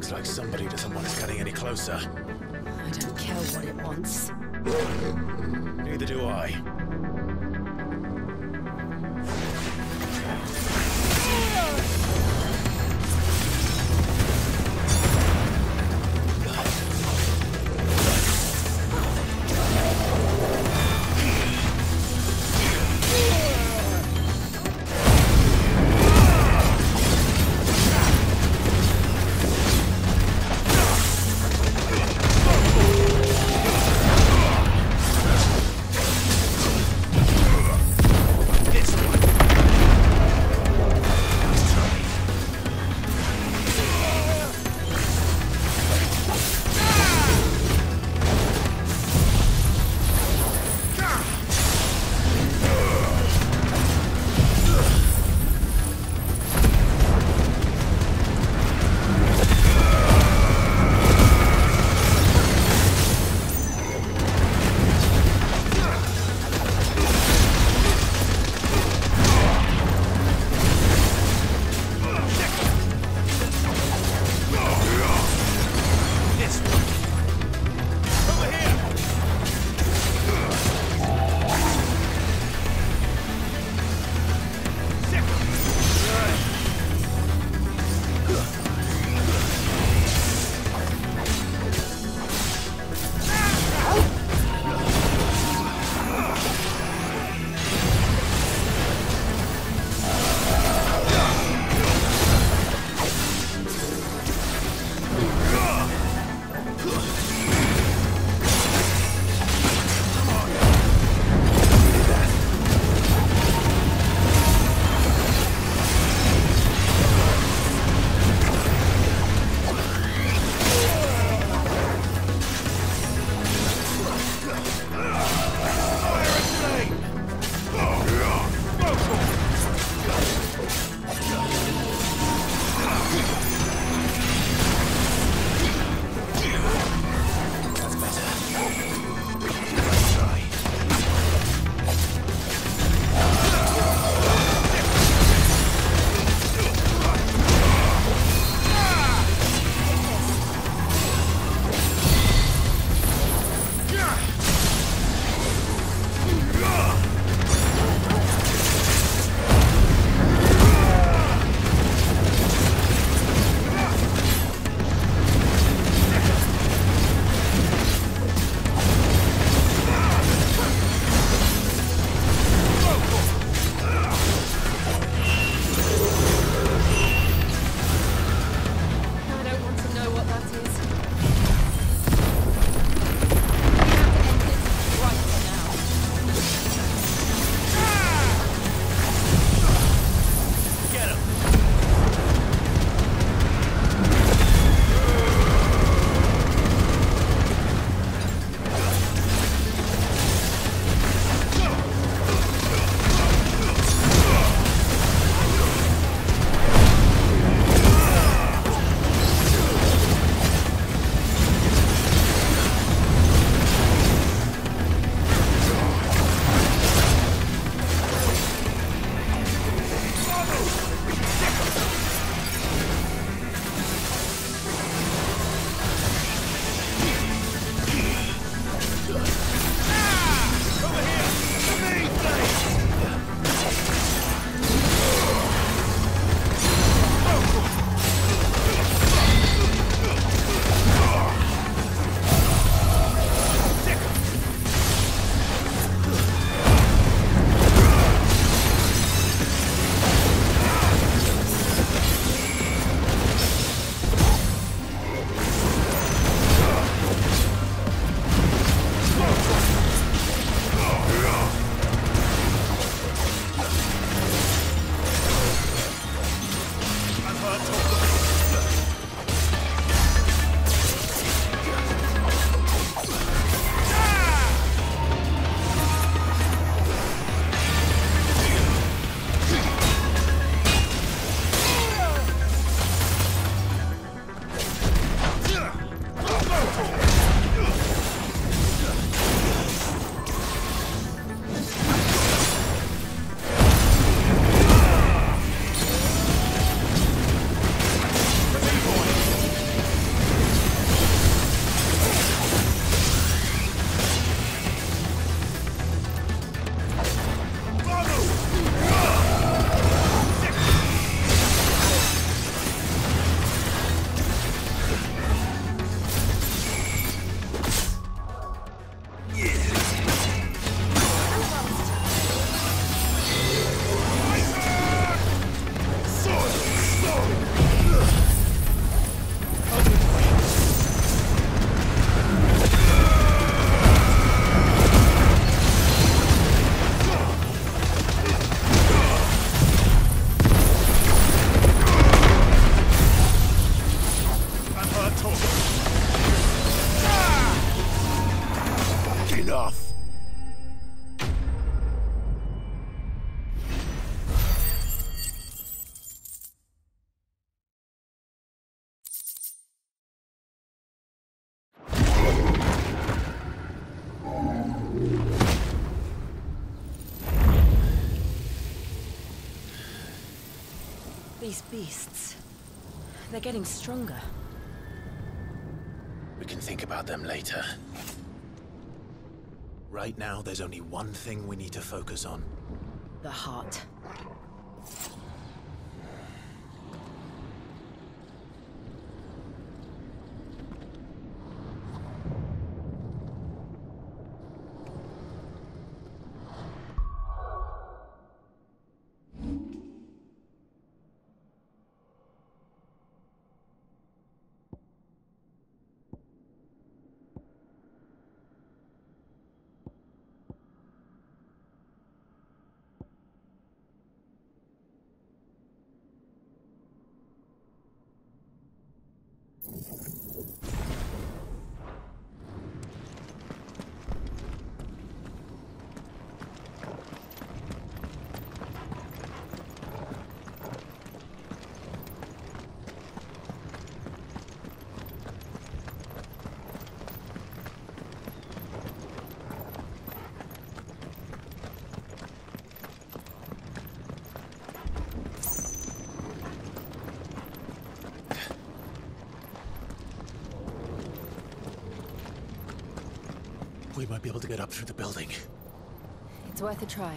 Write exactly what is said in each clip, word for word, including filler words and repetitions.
Looks like somebody doesn't want us getting any closer. I don't care what it wants. Neither do I. These beasts... they're getting stronger. We can think about them later. Right now, there's only one thing we need to focus on. The heart. We might be able to get up through the building. It's worth a try.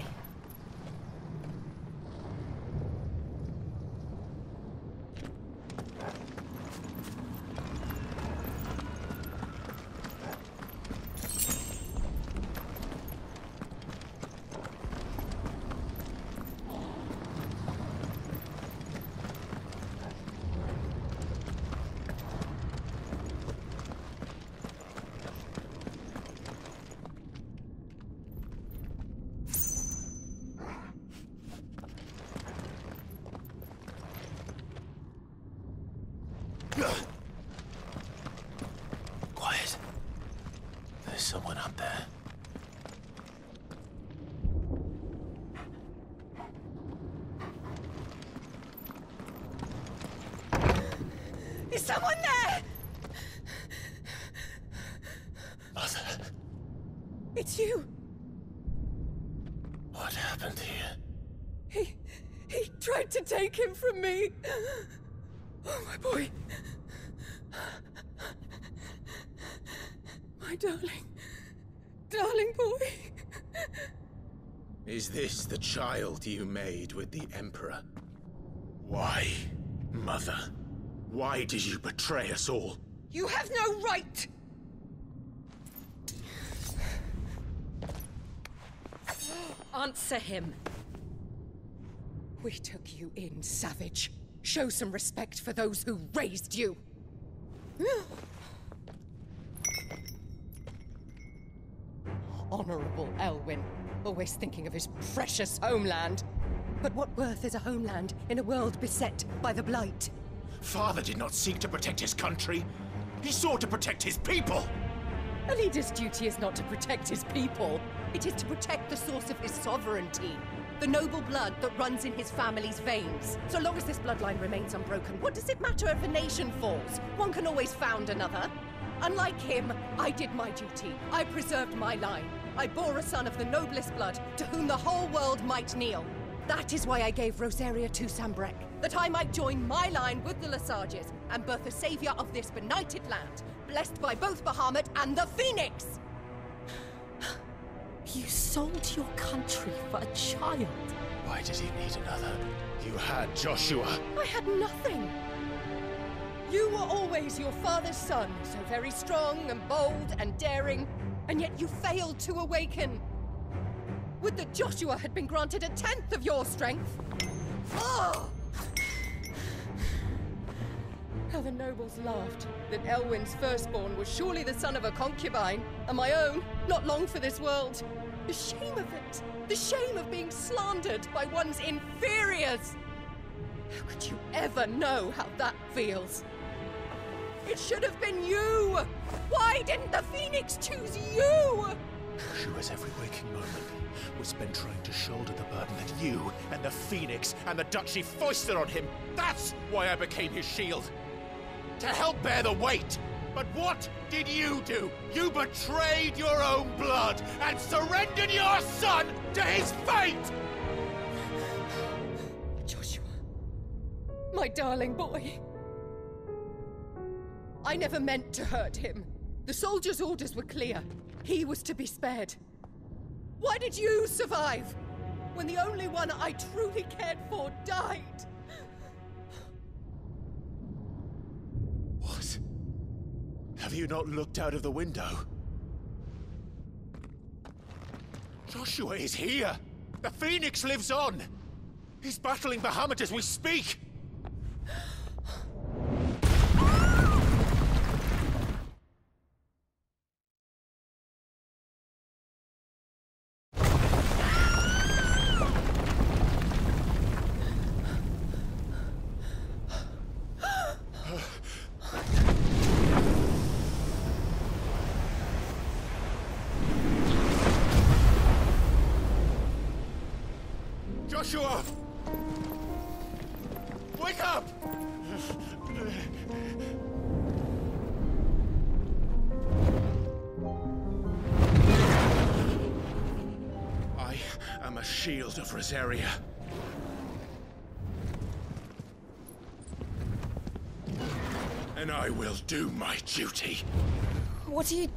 Quiet. There's someone up there. Is someone there? Mother. It's you. What happened here? He... he tried to take him from me. Oh, my boy. My darling... darling boy. Is this the child you made with the Emperor? Why, Mother? Why did you betray us all? You have no right! Answer him. We took you in, savage. Show some respect for those who raised you. Honorable Elwyn, always thinking of his precious homeland. But what worth is a homeland in a world beset by the Blight? Father did not seek to protect his country. He sought to protect his people. A leader's duty is not to protect his people. It is to protect the source of his sovereignty. The noble blood that runs in his family's veins. So long as this bloodline remains unbroken, what does it matter if a nation falls? One can always found another. Unlike him, I did my duty. I preserved my line. I bore a son of the noblest blood, to whom the whole world might kneel. That is why I gave Rosaria to Sambrek, that I might join my line with the Lesages and birth a savior of this benighted land, blessed by both Bahamut and the Phoenix! You sold your country for a child. Why did he need another? You had Joshua. I had nothing. You were always your father's son, so very strong and bold and daring, and yet you failed to awaken. Would that Joshua had been granted a tenth of your strength? Oh! How the nobles laughed that Elwyn's firstborn was surely the son of a concubine, and my own, not long for this world. The shame of it! The shame of being slandered by one's inferiors! How could you ever know how that feels? It should have been you! Why didn't the Phoenix choose you? Joshua's every waking moment was spent trying to shoulder the burden that you and the Phoenix and the Duchy foisted on him. That's why I became his shield. To help bear the weight. But what did you do? You betrayed your own blood and surrendered your son to his fate! Joshua. My darling boy. I never meant to hurt him. The soldiers' orders were clear. He was to be spared. Why did you survive when the only one I truly cared for died? What? Have you not looked out of the window? Joshua is here! The Phoenix lives on! He's battling Bahamut as we speak! Joshua! Wake up! I am a shield of Rosaria. And I will do my duty. What are you...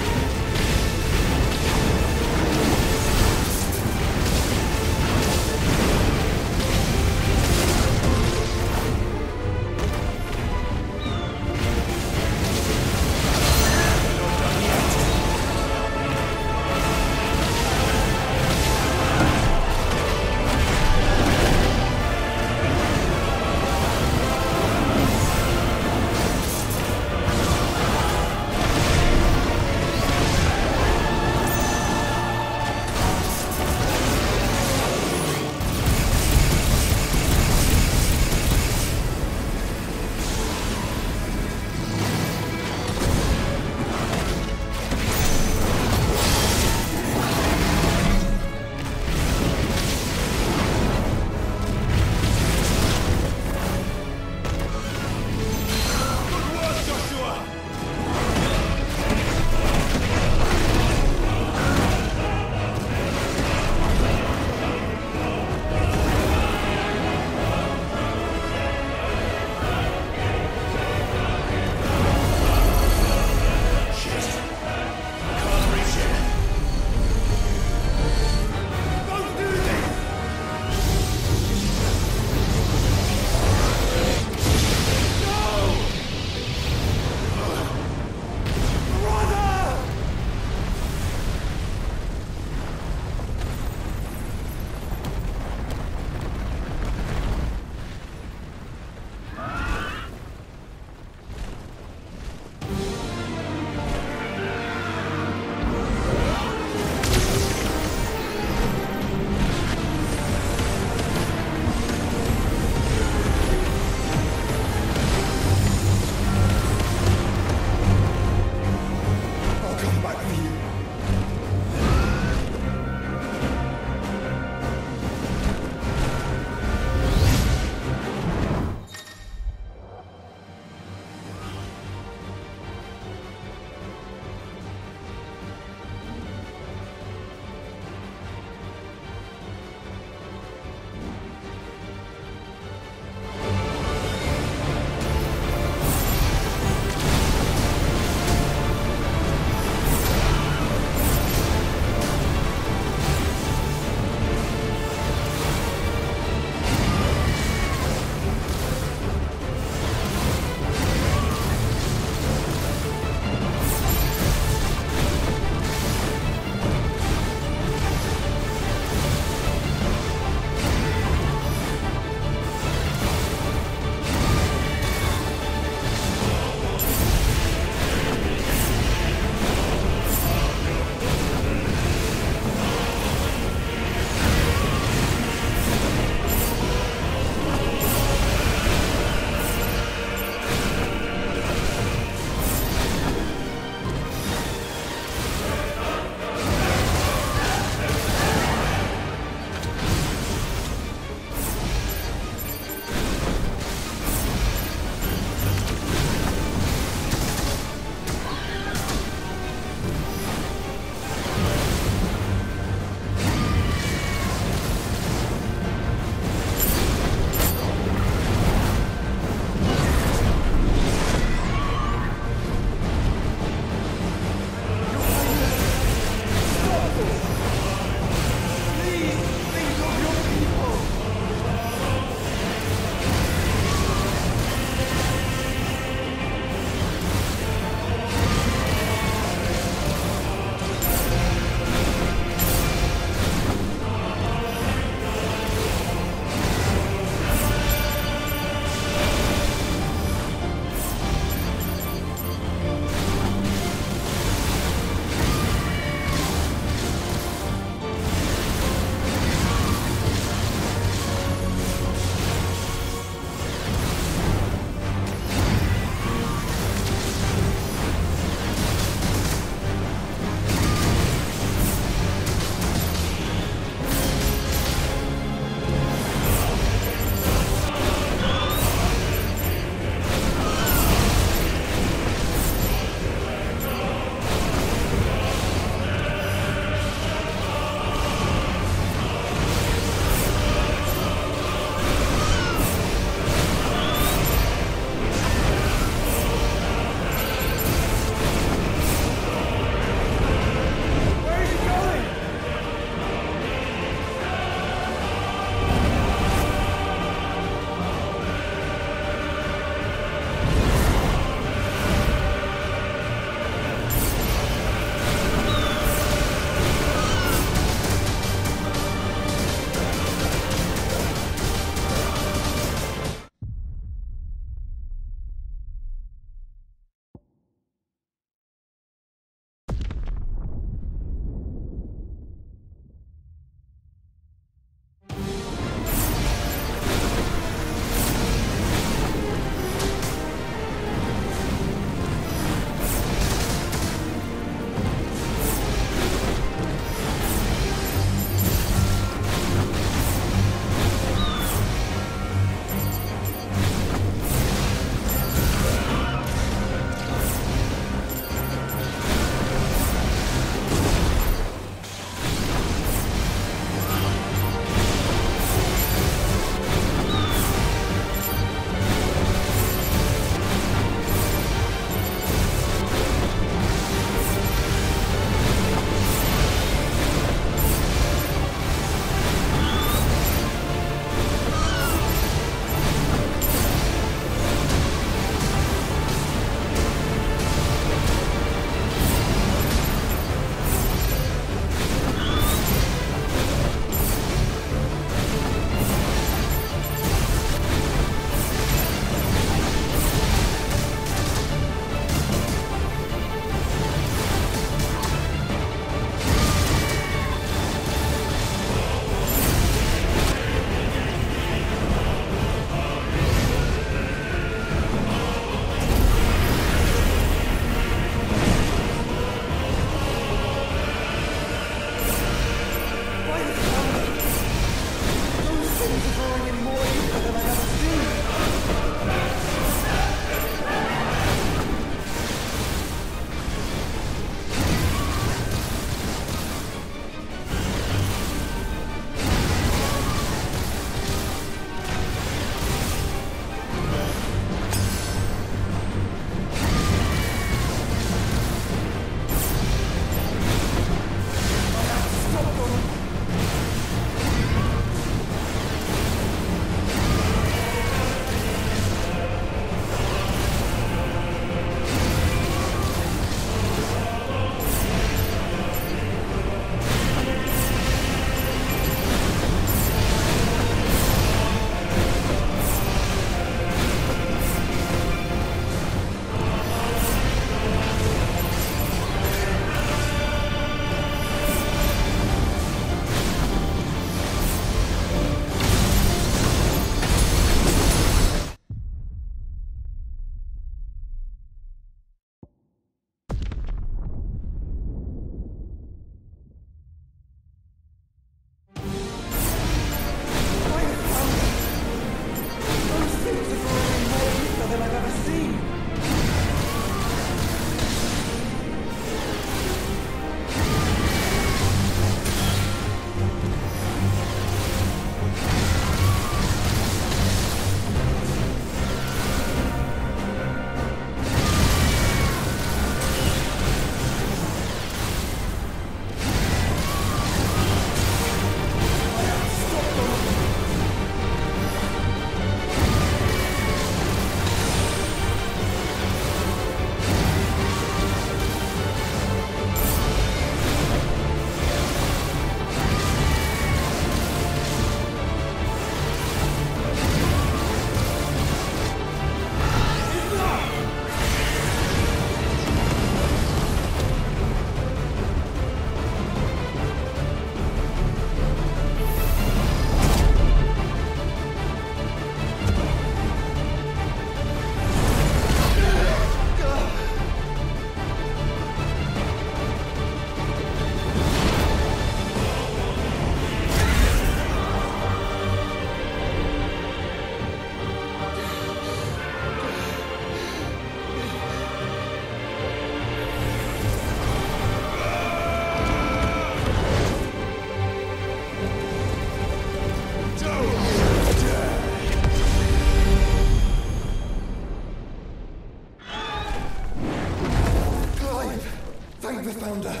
found her.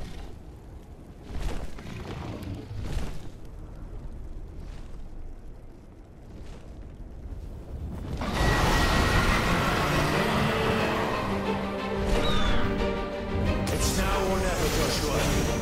It's now or never, Joshua.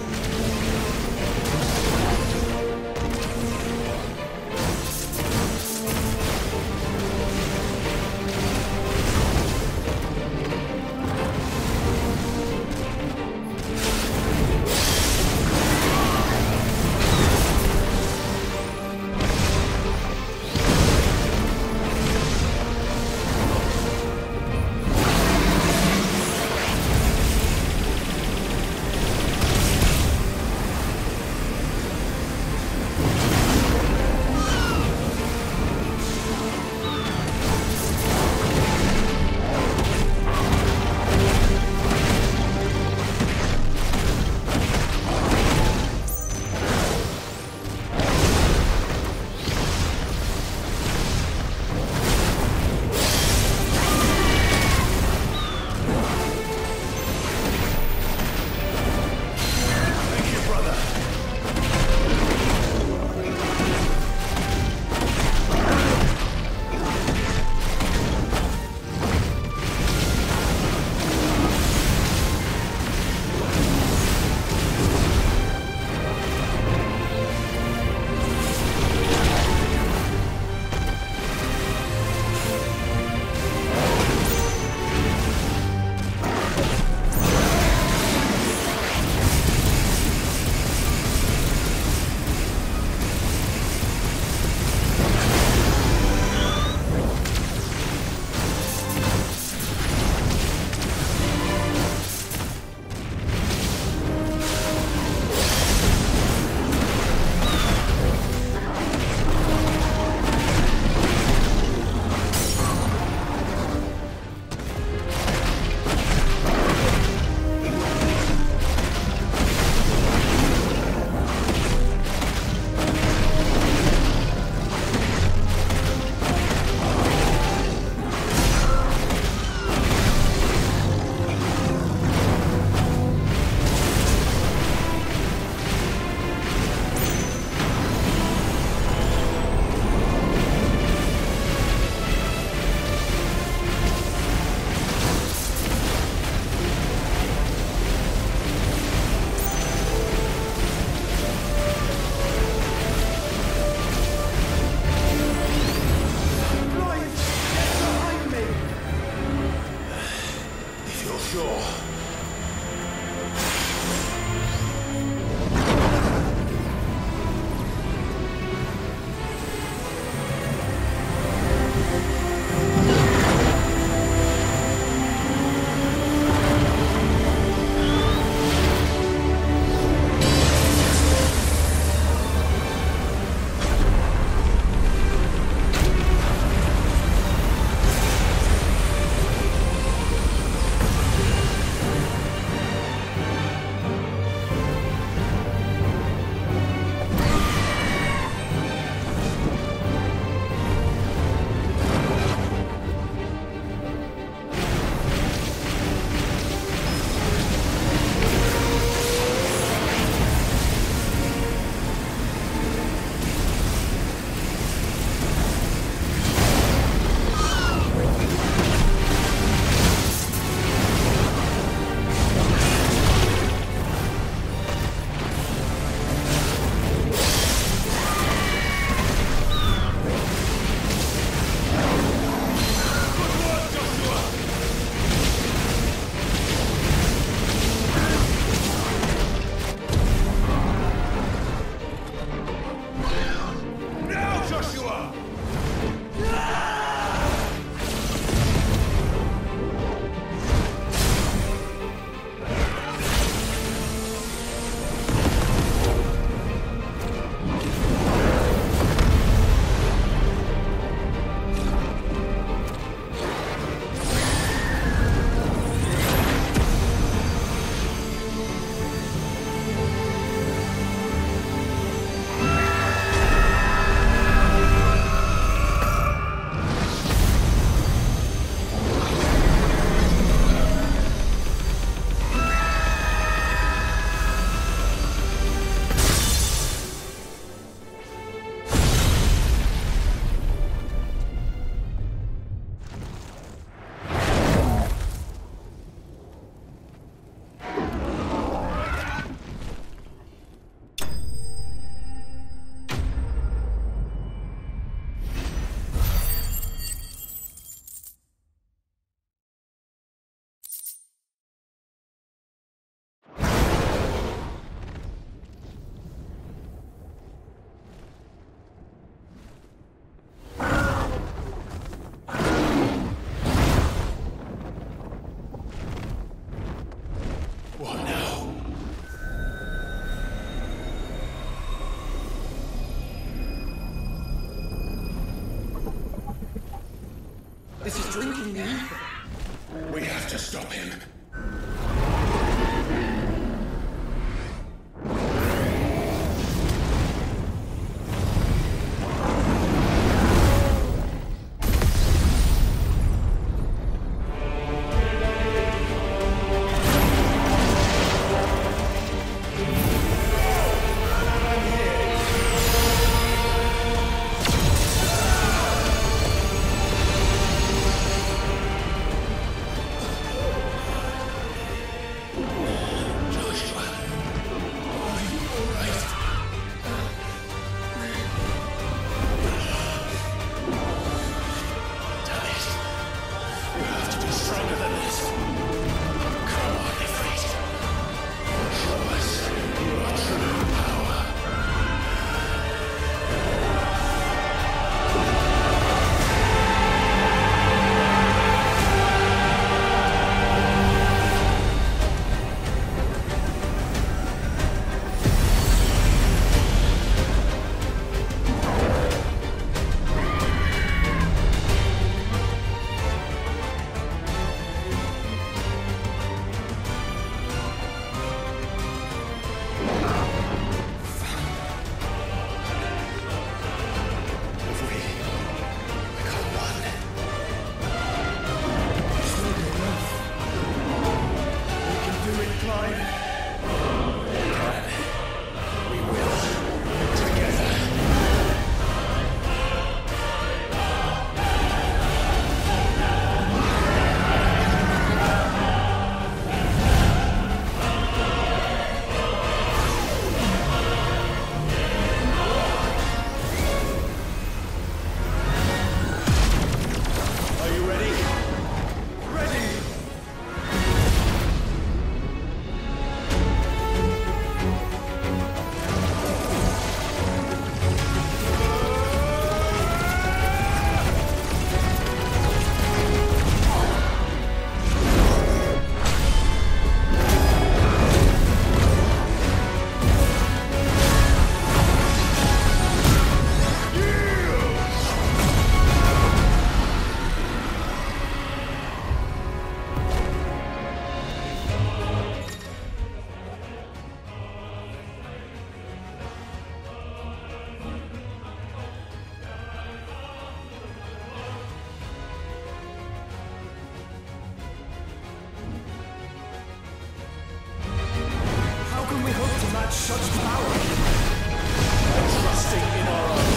had such power. Trusting in our own.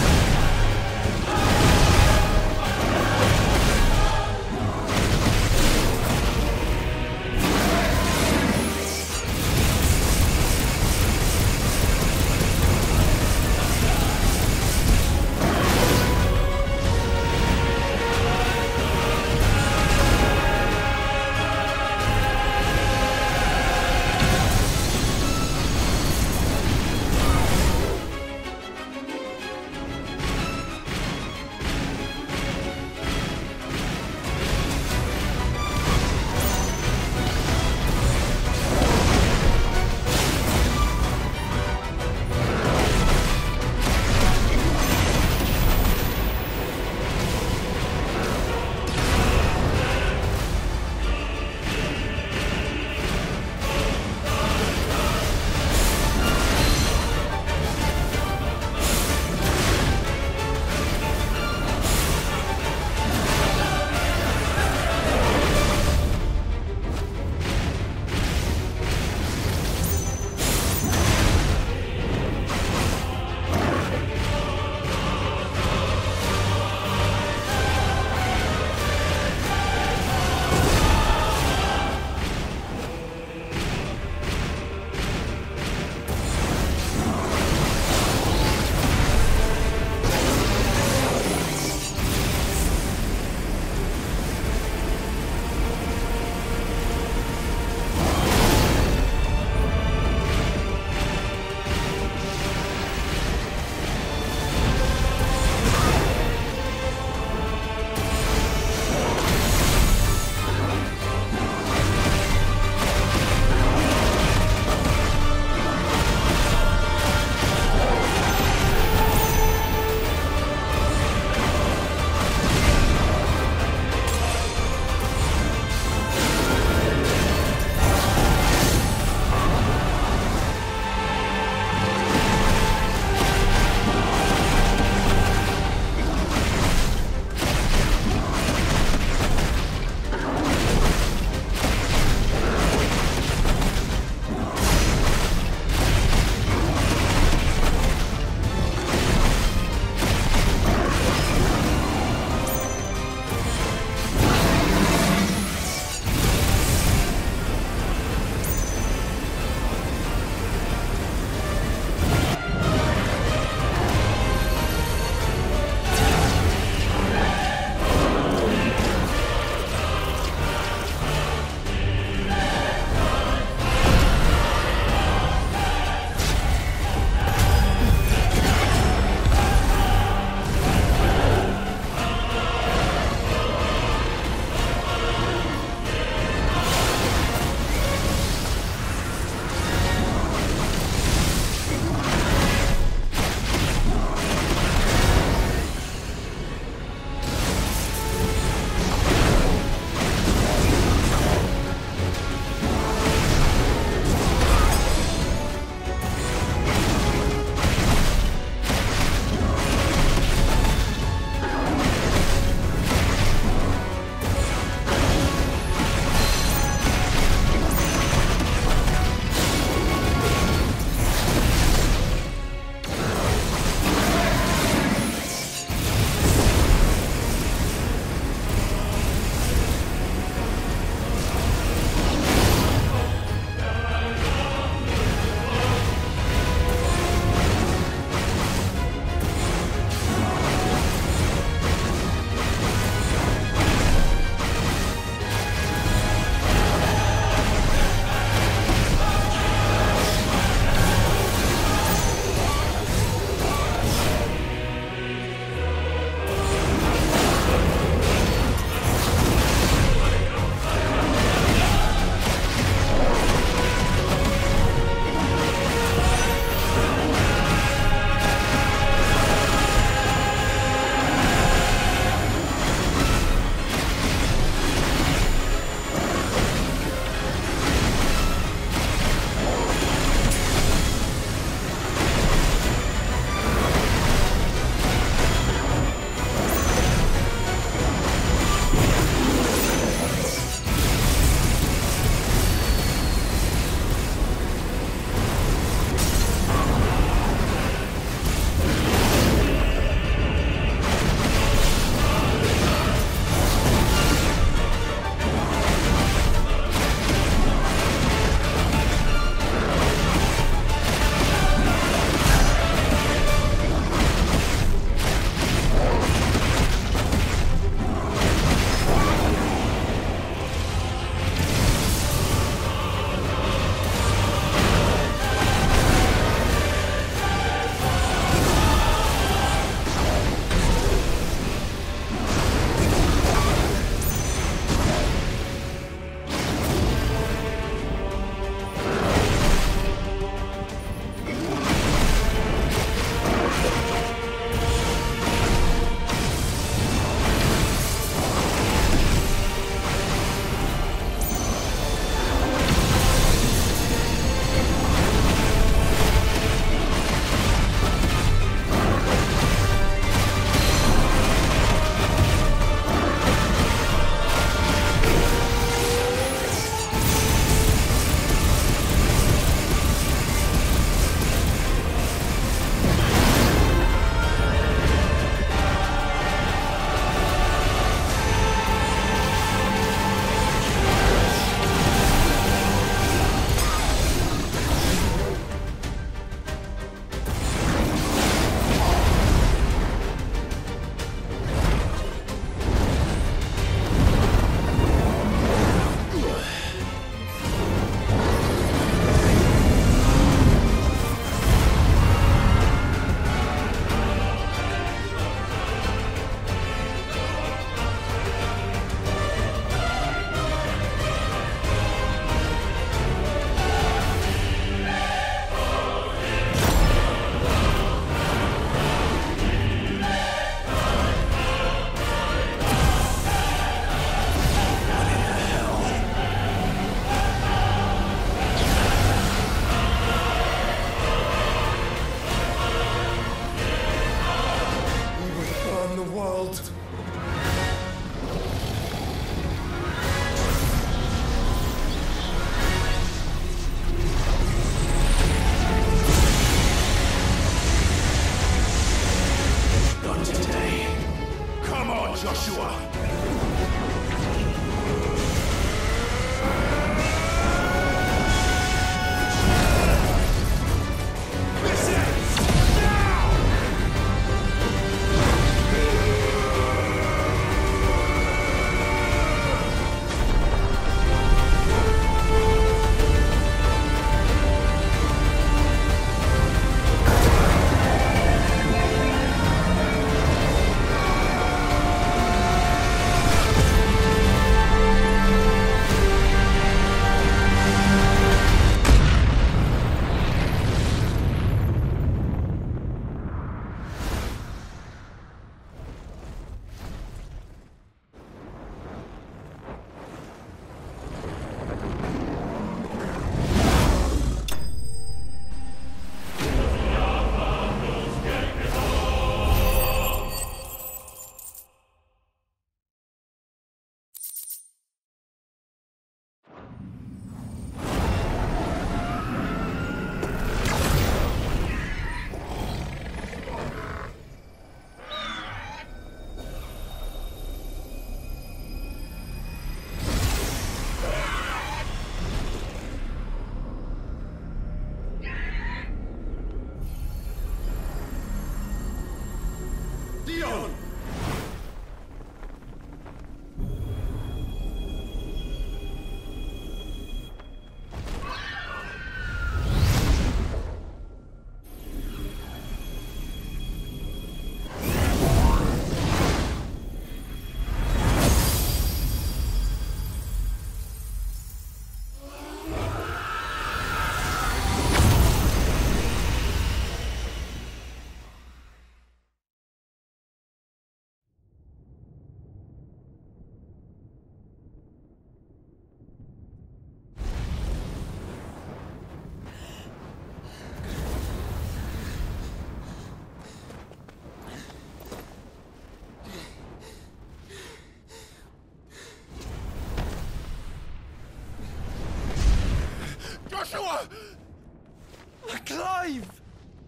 Clive!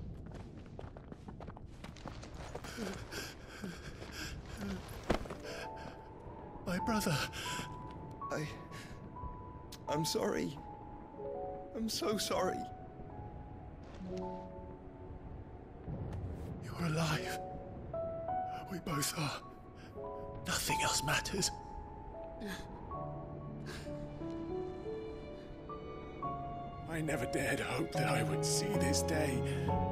My brother. I... I'm sorry. I'm so sorry. You're alive. We both are. Nothing else matters. I never dared hope that I would see this day.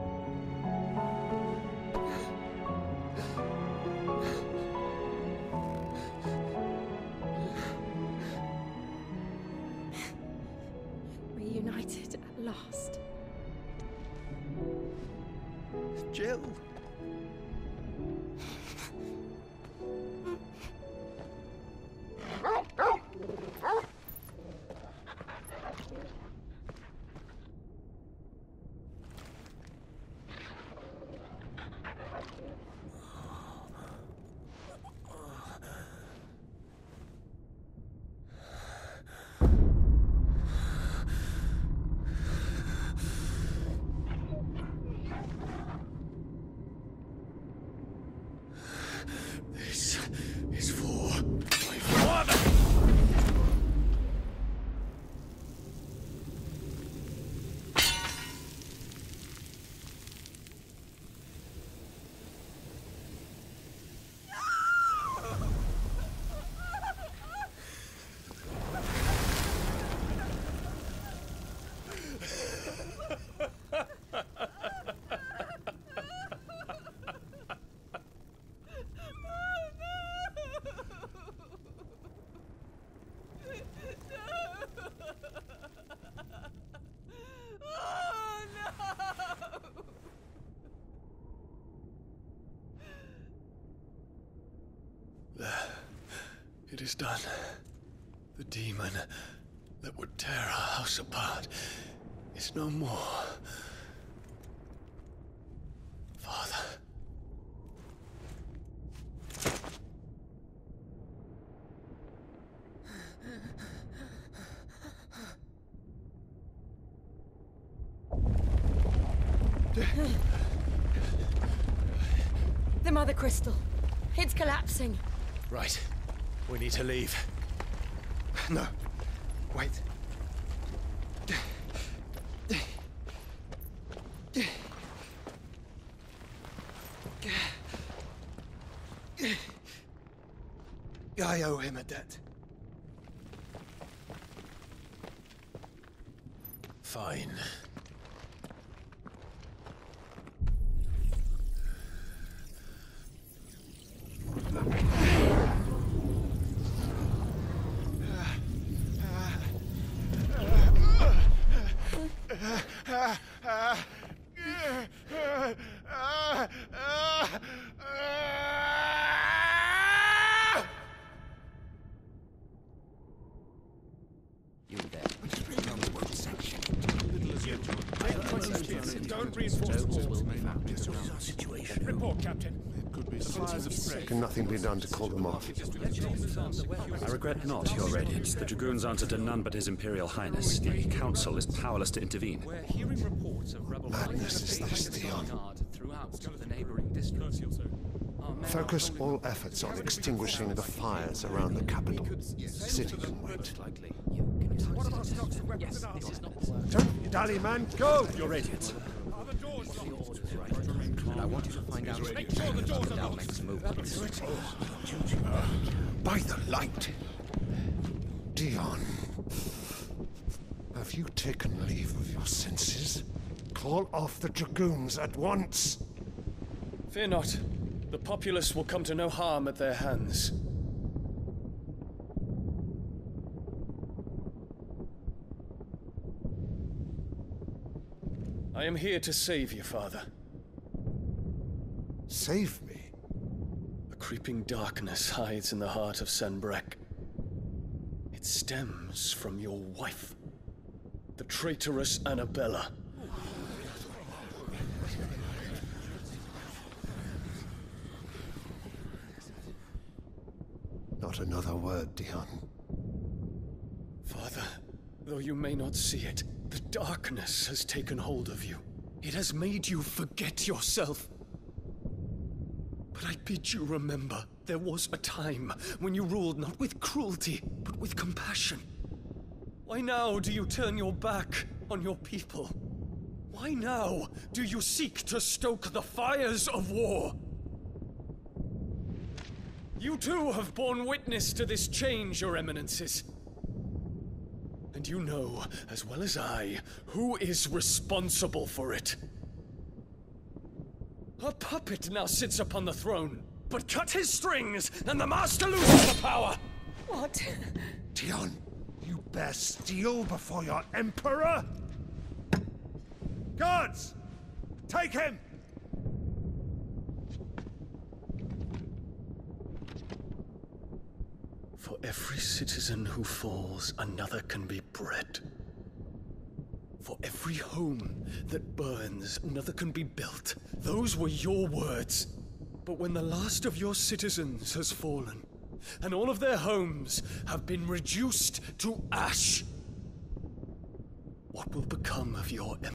Reunited at last. Jill. This is for my father! It is done. The demon that would tear our house apart is no more. Father. The Mother Crystal. It's collapsing. Right. We need to leave. No. Wait. I owe him a debt. Fine. Report, Captain. Can nothing be done to call them off? I regret not, Your Radiance. The Dragoons answer to none but His Imperial Highness. The Council is powerless to intervene. We're hearing reports of rebel Madness is this, Theon. throughout the neighboring districts. Focus all efforts on extinguishing the fires around the capital. The city can wait. Don't you dally, man. Go! Your Radiance. And I want you to find out make sure the doors are locked. By the light! Dion. Have you taken leave of your senses? Call off the Dragoons at once! Fear not. The populace will come to no harm at their hands. I am here to save you, Father. Save me? A creeping darkness hides in the heart of Sanbreque. It stems from your wife, the traitorous Annabella. Not another word, Dion. Father, though you may not see it, The darkness has taken hold of you. It has made you forget yourself. But I bid you remember, there was a time when you ruled not with cruelty, but with compassion. Why now do you turn your back on your people? Why now do you seek to stoke the fires of war? You too have borne witness to this change, Your Eminences. And you know, as well as I, who is responsible for it. A puppet now sits upon the throne, but cut his strings, and the master loses the power! What? Tion, you bear steel before your emperor? Guards! Take him! For every citizen who falls, another can be bred. For every home that burns, another can be built. Those were your words. But when the last of your citizens has fallen, and all of their homes have been reduced to ash, what will become of your empire?